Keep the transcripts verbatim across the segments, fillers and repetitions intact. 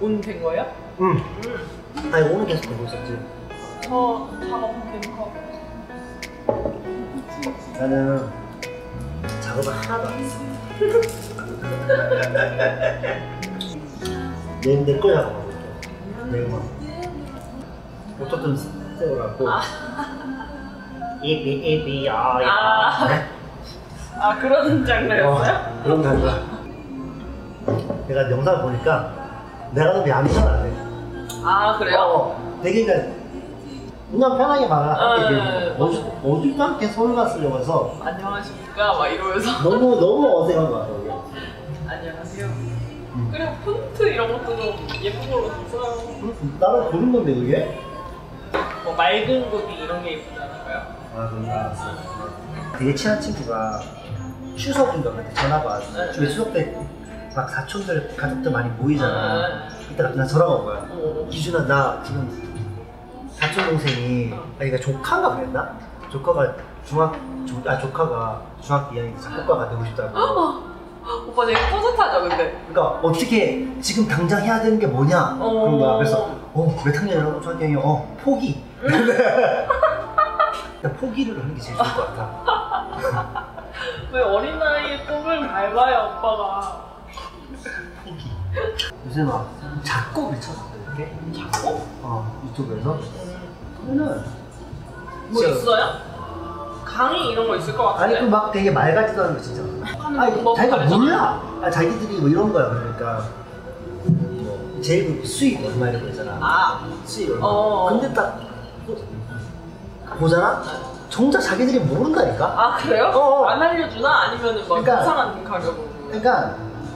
온 된 거예요? 응. 음. 아니 오늘 계속 되고 있었지. 저 작업은 계속 하고. 나는 작업을 하나도 안 했어. 내, 내 거야 작업하고 있어. 내 음악. 어떻든 세워갖고 이비 이비 아 아, 아 그런 장르였어요? 어, 그런 장르야. 내가 영상을 보니까 내가 너무 얌전히 안 해. 아 그래요? 어, 되게 그냥 그냥 편하게 말하. 어디 어디도 않게 소리만 쓰려고 해서 안녕하십니까 막 이러면서 너무 너무 어색한 거야. 이게. 안녕하세요. 음. 그리고 폰트 이런 것도 좀 예쁜 걸로 좀 써요. 나는 고른 건데 그게? 뭐 맑은 고디 이런 게 예쁘다니까요. 아 그런 거 알았어. 되게 친한 친구가 추석인가 그때 전화가 왔어. 네. 주에 추석 때 막 사촌들 가족들 많이 모이잖아. 네. 그때 나 전화가 온 거야. 어. 기준아 나 지금 사촌 동생이 아니 그러니까 조카인가 그랬나? 조카가 중학 조, 아 조카가 중학교 이 학년 작곡가가 되고 싶다고. 오빠 되게 뿌듯하죠 근데. 그러니까 어떻게 지금 당장 해야 되는 게 뭐냐 어. 그런 거야. 그래서 어 몇 학년이라고? 중학교 이 학년. 어 포기. 포기를 하는 게 제일 좋을 것 같아. 왜 어린 나이에 꿈을 밟아요 오빠가. 포기. 요새 막 작곡을 쳤어 이렇게. 작곡? 어 유튜브에서. 그러면은 뭐 진짜... 있어요? 강의 이런 거 있을 것 같은데? 아니 그 막 되게 말 같지도 않은 거 진짜. 아니 자기가 몰라. 아, 자기들이 뭐 이런 거야. 그러니까 뭐 제일 수익 얼마 이런 거 있잖아. 아 수익 얼마. 어. 근데 딱 보잖아. 정작 자기들이 모른다니까. 아 그래요? 어. 안 알려주나? 아니면은 막 그러니까, 이상한 가격으로. 그러니까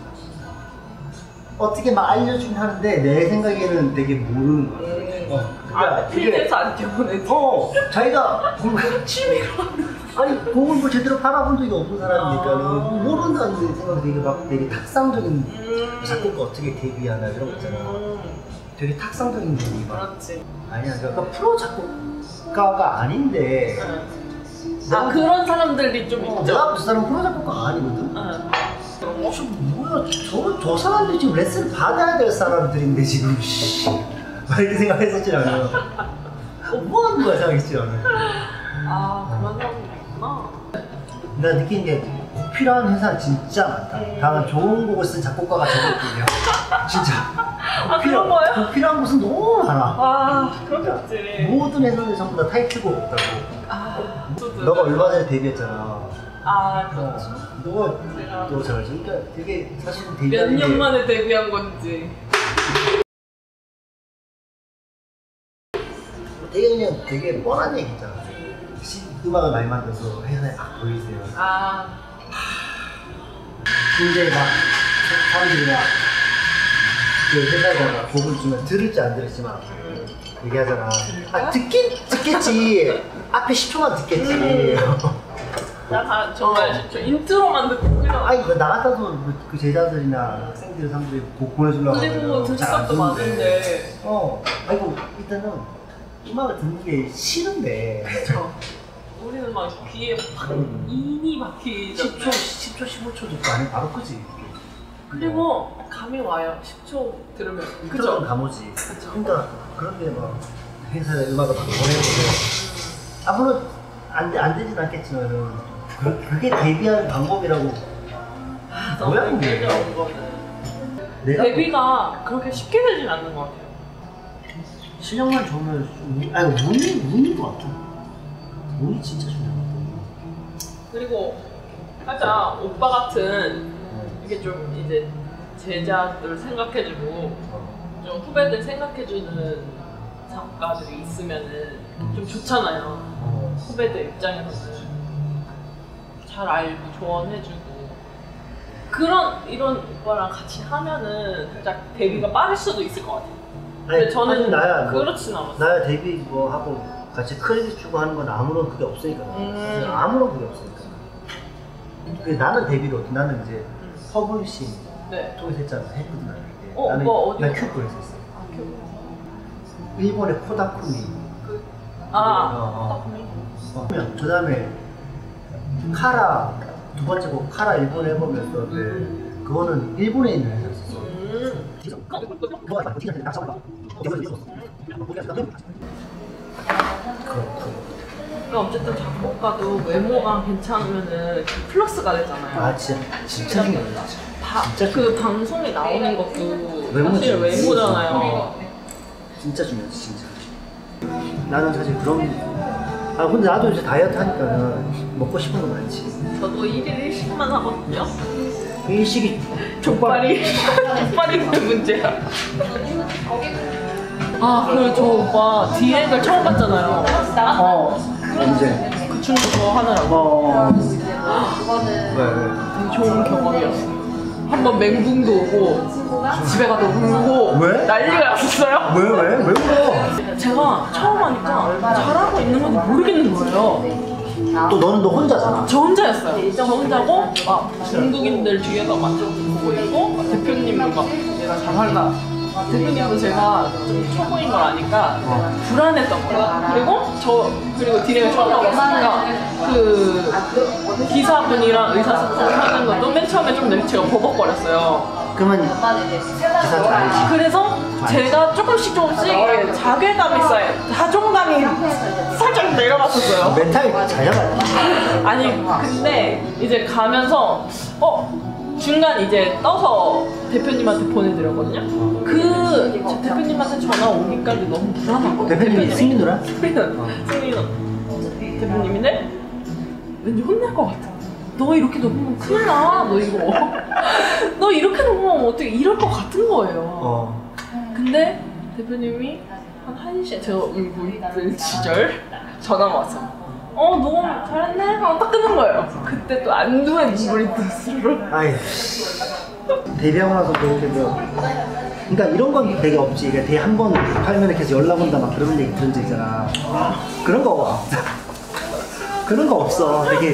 어떻게 막 알려주긴 하는데 내 생각에는 되게 모르는 거야. 음. 어. 그러니까 아 필드에서 안 뛰어보내지. 어 자기가 취미로. 아니 곡을 뭐 제대로 팔아본 적이 없는 사람이니까는 아. 모른다는 생각이 되게 막 되게 탁상적인 음. 작곡가 어떻게 데뷔하나 이런 거 있잖아. 음. 되게 탁상적인 분이 막 그렇지. 아니야 그러니까 프로 작곡가가 아닌데 응. 아 그런 사람들이 좀 어, 있죠. 내가 그 사람 프로 작곡가가 아니거든. 응. 어, 저 뭐야 저, 저 사람들이 지금 레슨 받아야 될 사람들인데 지금 막 이렇게 생각했었지 나는. 어, 뭐 하는 거야 생각했지 나는. 아 그런 사람들이 있구나. 내가 느낀 게 필요한 회사는 진짜 많다. 음. 다만 좋은 곡을 쓴 작곡가가 저것뿐이야. 진짜. 아 그런 거예요? 필요한 곳은 너무 많아. 아 그렇겠지. 모든 회사들 전부 다 타이틀곡 없다고. 아 너가 얼마 전에 데뷔했잖아. 아 그렇죠. 어, 너가 제가 너 잘 알지? 그러니까 되게 사실은 몇 데뷔하는 년 게 만에 데뷔한 건지. 되게 그냥 되게 뻔한 얘기 있잖아. 시, 음악을 많이 만들어서 회사에 막 보이세요. 아 근데 막 사람들이 막 그 회사에다가 곡을 주면 들을지 안 들을지 막 얘기하잖아. 아 듣긴 듣겠지. 앞에 십 초만 듣겠지. 나 정말 어. 저 인트로만 듣고 그냥. 아니 그 나갔다도 그 제자들이나 학생들 사람들이 곡 보내주려고 그리고 들을 것도 많은데. 어 아이고 일단은 음악을 듣는 게 싫은데 그렇죠. 우리는 막 귀에 팍 음. 인이 박히잖아요. 십 초, 십 초, 십오 초 듣고 안에 바로 끄지. 그리고 감이 와요. 십 초 들으면. 그죠? 그죠? 감오지. 그쵸. 그러니까 그런데 막 회사에 음악을 막 보내는데 아무런 안, 안 되진 않겠지만은 그, 그게 데뷔하는 방법이라고. 아, 뭐야, 너무 이게? 힘들죠, 그거는. 내가 데뷔가 그렇게 쉽게 되진 않는 것 같아요. 실력만 좋으면 좀, 아니 운이 운인 것 같아. 운이 진짜 중요한 것 같아. 그리고 살짝 오빠 같은 이게 좀 이제 제자들 생각해주고 어. 좀 후배들 생각해주는 작가들이 있으면은 좀 좋잖아요. 어. 후배들 입장에서는 잘 알고 조언해주고 그런 이런 오빠랑 같이 하면은 살짝 데뷔가 빠를 수도 있을 것 같아요. 근데 아니, 저는 아니, 나야 뭐, 그렇진 않았어요. 나야 데뷔 뭐 하고 같이 크레딧 주고 하는 건 아무런 그게 없으니까. 음. 아무런 그게 없으니까. 그 나는 데뷔를 어떻게 나는 이제 음. 퍼블리싱 네. 통해서 했잖아. 했거든 나는. 어, 나는 뭐 어디? 난 큐브에서 했어. 아, 기억나. 일본의 코다쿠미. 그, 아, 어, 코다쿠미. 어. 어. 그 다음에 카라 두 번째 곡 카라 일본 앨범이었었는데 음. 그거는 일본에 있는 회사였어. 음. 그러니까 어쨌든 작곡가도 외모가 괜찮으면은 플러스가 되잖아요. 아 진짜 진짜 중요해. 바, 진짜 그 방송에 나오는 것도 외모지. 사실 외모잖아요. 진짜 중요하지 진짜. 나는 사실 그런 아 근데 나도 이제 다이어트 하니까는 먹고 싶은 거 많지. 저도 일 일 일식만 하거든요. 일식이 족발이 족발이 그 문제야. 아 그리고 저 오빠 디렉을 처음 봤잖아요. 어 언제? 그 친구 저 하느라고. 어. 왜 왜? 되게 좋은 경험이었어요. 한번 맹붕도 오고 집에 가서 울고 왜? 난리가 났었어요. 왜 왜? 왜 울어? 제가 처음 하니까 잘하고 있는 건지 모르겠는 거예요. 또 너는 너 혼자잖아. 저 혼자였어요. 저 혼자고 막 중국인들 뒤에서 막 보고 있고 막 대표님이 막 내가 잘한다. 대표님도 제가 좀 초보인 걸 아니까 어. 불안했던 거예요. 그리고 저 그리고 디렉을 처음 하고 그 기사분이랑 의사소통 하는 것도 맨 처음에 좀 제가 버벅거렸어요. 그러면 기사 좀 알지. 그래서 제가 조금씩 조금씩 자괴감이 쌓여 자존감이 살짝 내려갔었어요. 멘탈 잘 잡아야 돼. 아니 근데 이제 가면서 어 중간 이제 떠서 대표님한테 보내드렸거든요. 그 대표님한테 전화 오기까지 너무 불안한 거예요. 대표님이 승민 누나? 승민은 어. 승민은 대표님인데 왠지 혼날 것 같아. 너 이렇게 녹으면 큰일 나. 너 이거 너 이렇게 녹으면 어떻게 이럴 것 같은 거예요. 어. 근데 대표님이 한 한 시에 제가 울고 있을 시절 전화가 왔어요. 어 너무 잘했네 하고 딱 끊는 거예요. 그때 또 안도의 눈물이 들수록 아이 데뷔하고 나서 그렇게 뭐 그러니까 이런 건 되게 없지. 그러니까 되게 한 번 팔면에 계속 연락 온다 막 그런 얘기 들은 적 있잖아. 그런 거 없어. 그런 거 없어. 되게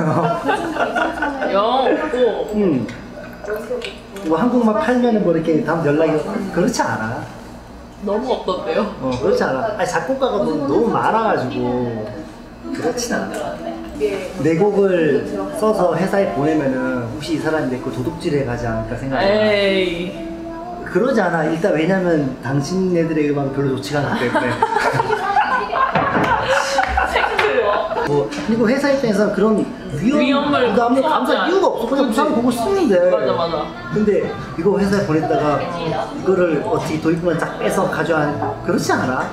영 없고 음. 뭐 한국만 팔면은 뭐 이렇게 다음 연락이 그렇지 않아. 너무 없던데요. 어 그렇지 않아. 아니 작곡가가 너무, 너무 많아가지고 그렇진 않아. 내 곡을 써서 회사에 보내면은 혹시 이 사람이 내 거 도둑질해 가지 않을까 생각해. 에이 그러지 않아. 일단 왜냐면 당신네들의 음악이 별로 좋지가 않기 때문에. 팩트. 뭐 그리고 회사 입장에서 그런 위험, 위험을 부담을 감수하지 감수할 이유가 없어. 그냥 그치. 부담을 보고 쓰는데. 맞아 맞아. 근데 이거 회사에 보냈다가 이거를 어떻게 도입부만 쫙 빼서 가져와 그렇지 않아?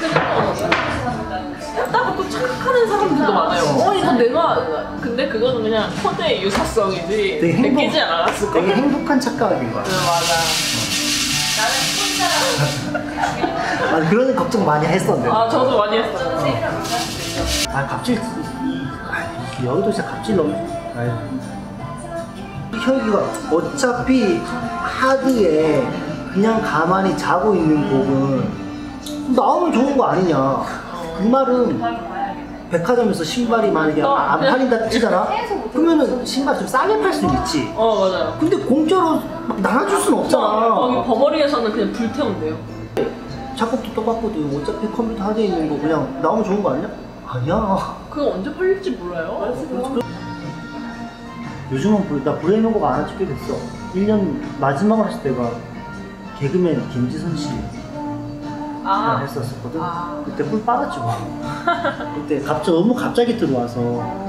했다고 또 착각하는 사람들도 많아요. 어 이거 내가 근데 그거는 그냥 코드의 유사성이지 되게 행복- 느끼지 않았을 거야. 되게 행복한 착각인 거야. 네, 맞아. 아 그런 걱정 많이 했었는데. 아 저도 많이 했어요. 아 갑질 아, 여기도 진짜 갑질 너무 아유. 혁이가 어차피 하드에 그냥 가만히 자고 있는 곡은 나오면 좋은 거 아니냐. 그 말은 백화점에서 신발이 만약에 안 팔린다 치잖아. 그러면은 신발 좀 싸게 팔 수 있지. 어 맞아요. 근데 공짜로 막 나눠줄 순 없잖아. 거기 버버리에서는 그냥 불태운대요. 작곡도 똑같거든. 어차피 컴퓨터 하드에 있는 거 그냥 나오면 좋은 거 아니야? 아니야. 그거 언제 팔릴지 몰라요. 요즘은 불, 나 불해놓은 거가 안 찍게 됐어. 일 년 마지막으로 했을 때가 개그맨 김지선 씨랑 아, 했었거든. 아. 그때 뿔 빨았지 뭐. 그때 갑자기 너무 갑자기 들어와서.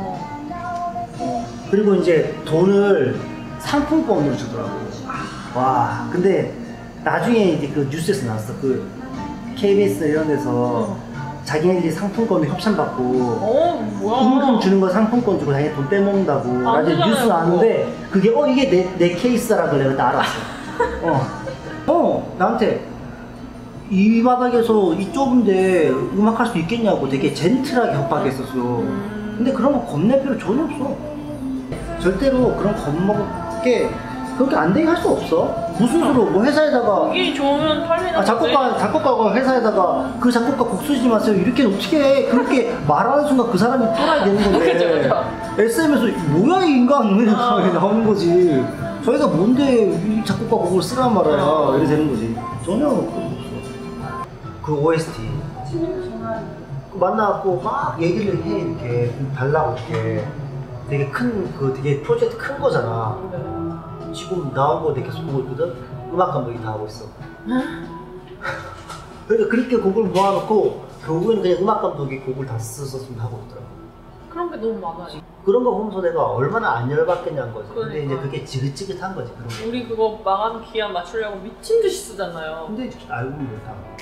그리고 이제 돈을 상품권으로 주더라고. 와, 근데 나중에 이제 그 뉴스에서 나왔어. 그 케이비에스 이런 데서 어. 자기네들이 상품권을 협찬받고 어 뭐야? 임금 주는 거 상품권 주고 자기 돈 떼먹는다고 안 나중에 되잖아요, 뉴스 나왔는데 그게 어 이게 내, 내 케이스라 그래 그때 알았어. 어. 어 나한테 이 바닥에서 이 좁은데 음악할 수 있겠냐고 되게 젠틀하게 협박했었어. 음. 근데 그런 거 겁낼 필요 전혀 없어. 절대로 그런 겁먹게 그렇게 안 되게 할 수 없어. 무슨 수로 뭐 회사에다가 곡이 좋으면 팔리는 아, 작곡가, 작곡가가 회사에다가 그 작곡가 곡 쓰지 마세요. 이렇게 어떻게 해. 그렇게 말하는 순간 그 사람이 떠나야 되는 건데. 그쵸, 그쵸. 에스엠에서 뭐야, 이 인간. 왜 어. 나오는 거지. 저희가 뭔데 이 작곡가 곡을 쓰란 말이야. 어. 이렇게 되는 거지. 전혀 그런 거 없어. 그 오에스티. 만나갖고 막 얘기를 해, 이렇게. 달라고 이렇게. 되게 큰, 그 되게 프로젝트 큰 거잖아. 지금 나온 거 되게 계속 보고 있거든? 음악 감독이 다 하고 있어. 그러니까 그렇게 곡을 모아놓고 결국에는 그냥 음악 감독이 곡을 다 썼으면 하고 있더라고. 그런 게 너무 많아요. 그런 거 보면서 내가 얼마나 안 열받겠냐는 거지. 그러니까. 근데 이제 그게 지긋지긋한 거지. 그런 거. 우리 그거 마감 기한 맞추려고 미친 듯이 쓰잖아요. 근데 알고 보면 다